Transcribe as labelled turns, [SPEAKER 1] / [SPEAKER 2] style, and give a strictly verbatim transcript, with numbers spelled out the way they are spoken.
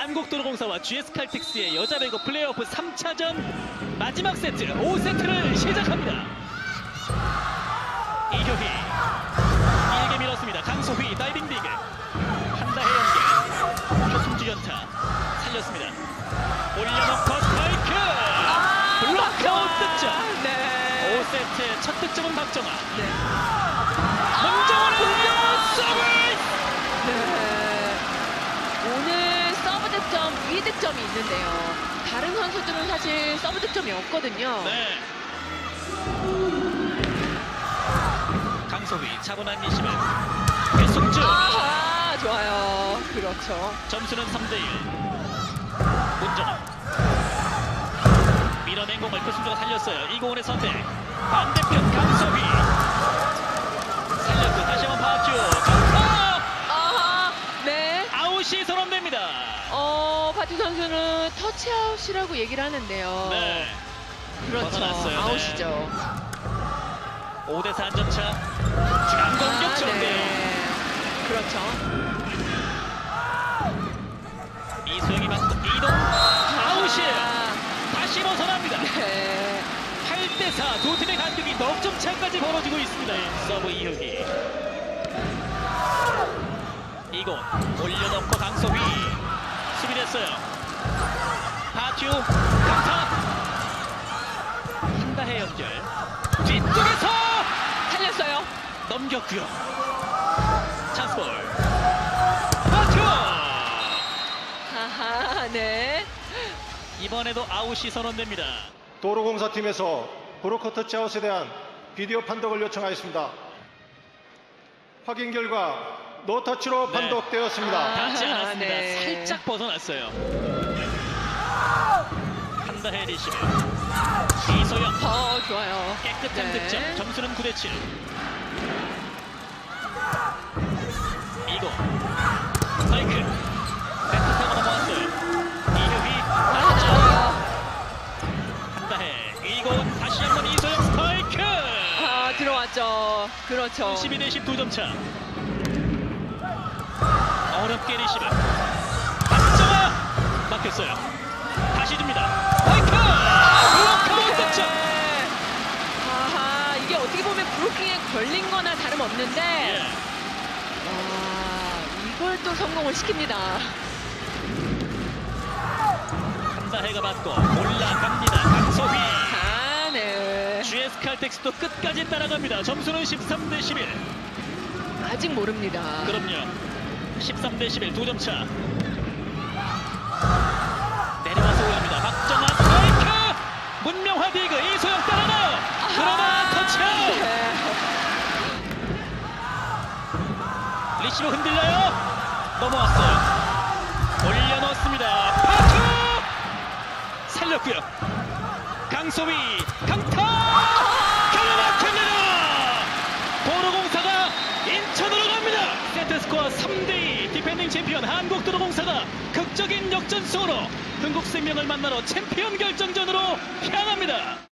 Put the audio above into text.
[SPEAKER 1] 한국도로공사와 지에스칼텍스의 여자 배구 플레이오프 삼 차전 마지막 세트 오 세트를 시작합니다. 이효희 길게 밀었습니다. 강소휘 다이빙 디그 한다혜 연계 표승주 연타 살렸습니다. 올려놓고 스파이크
[SPEAKER 2] 아,
[SPEAKER 1] 블록아웃 득점.
[SPEAKER 2] 네.
[SPEAKER 1] 오 세트의 첫 득점은 박정아.
[SPEAKER 2] 네.
[SPEAKER 1] 문정원의 서비스.
[SPEAKER 2] 네. 오늘 서브 득점 이 득점이 있는데요. 다른 선수들은 사실 서브 득점이 없거든요.
[SPEAKER 1] 네. 강소휘 차분한 리시브 배승주.
[SPEAKER 2] 아하, 좋아요. 그렇죠.
[SPEAKER 1] 점수는 삼 대 일. 문정원 밀어낸 공을 표승주가 살렸어요. 이고은의 선택 반대편 강소휘 살렸고 다시 한번 박주 강타
[SPEAKER 2] 아하, 네.
[SPEAKER 1] 아웃이 선언됩니다.
[SPEAKER 2] 어, 파티 선수는 터치아웃이라고 얘기를 하는데요.
[SPEAKER 1] 네.
[SPEAKER 2] 그렇죠.
[SPEAKER 1] 벗어났어요.
[SPEAKER 2] 아웃이죠.
[SPEAKER 1] 오 대 사 안전차 중앙 공격
[SPEAKER 2] 아,
[SPEAKER 1] 전대.
[SPEAKER 2] 네. 그렇죠.
[SPEAKER 1] 이소영이 맞고 이동 아웃이에요.
[SPEAKER 2] 아,
[SPEAKER 1] 다시 벗어납니다.
[SPEAKER 2] 네.
[SPEAKER 1] 팔 대 사 두 팀의 간격이 넉 점 차까지 벌어지고 있습니다. 서브 이효기 이곳 올려놓고 강소휘 수비됐어요. 바튜 강타 한다혜 연결 뒤쪽에서
[SPEAKER 2] 살렸어요.
[SPEAKER 1] 넘겼고요. 찬스볼 바튜
[SPEAKER 2] 하하, 네.
[SPEAKER 1] 이번에도 아웃이 선언됩니다.
[SPEAKER 3] 도로공사팀에서 브로커 터치아웃에 대한 비디오 판독을 요청하였습니다. 확인 결과 노터치로
[SPEAKER 1] 네.
[SPEAKER 3] 판독되었습니다.
[SPEAKER 1] 닿지
[SPEAKER 2] 아하,
[SPEAKER 1] 않았습니다.
[SPEAKER 2] 네.
[SPEAKER 1] 살짝 벗어났어요. 한다혜 리시브 이소영
[SPEAKER 2] 어, 좋아요.
[SPEAKER 1] 깨끗한
[SPEAKER 2] 네.
[SPEAKER 1] 득점. 점수는 구 대 칠. 이고 스파이크 배트 타고 넘어왔어요. 이효희
[SPEAKER 2] 아,
[SPEAKER 1] 한다혜 이고은 다시 한번 이소영 스파이크
[SPEAKER 2] 아, 들어왔죠. 그렇죠.
[SPEAKER 1] 십이 대 십이 점 차. 어렵게 리시브 박정아 막혔어요. 다시 줍니다. 스파이크 블록아웃 득점.
[SPEAKER 2] 네. 아하, 이게 어떻게 보면 브로킹에 걸린 거나 다름없는데
[SPEAKER 1] 예.
[SPEAKER 2] 와, 이걸 또 성공을 시킵니다.
[SPEAKER 1] 한다혜가 받고 올라갑니다. 강소휘
[SPEAKER 2] 아, 네.
[SPEAKER 1] 지에스칼텍스도 끝까지 따라갑니다. 점수는 십삼 대 십일.
[SPEAKER 2] 아직 모릅니다.
[SPEAKER 1] 그럼요. 십삼 대 십일 두 점 차. 내려와서 올립니다. 박정아 스트라이크. 문명화 디그 이소영 따라가요. 그러나 터치아웃.
[SPEAKER 2] 네.
[SPEAKER 1] 리시브 흔들려요. 넘어왔어요. 올려놓습니다. 파투 살렸고요. 강소휘 강타 가로막힙니다. 도로공사가 인천으로 갑니다. 세트스코어 삼 대 이. 디펜딩 챔피언 한국도로공사가 극적인 역전승으로 흥국생명을 만나러 챔피언 결정전으로 향합니다.